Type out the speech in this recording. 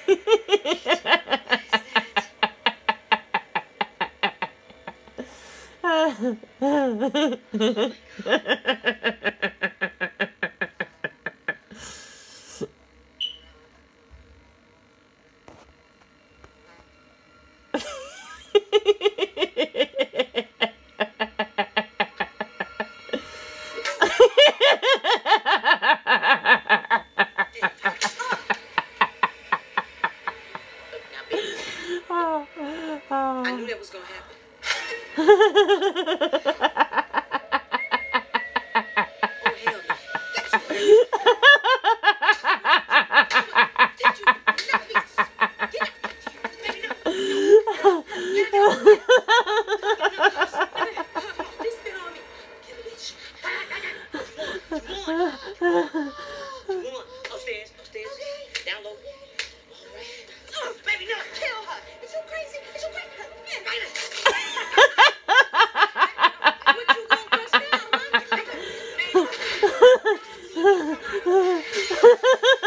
I knew that was gonna happen. Oh, hell no. That's you. Did you let me get up? Baby, no. This spit on me. Kill a bitch. You won. Upstairs. Okay. Down low. All right. Baby, no. Kill her. Is you crazy? Is you crazy? Yeah, right. What you gonna bust down, huh?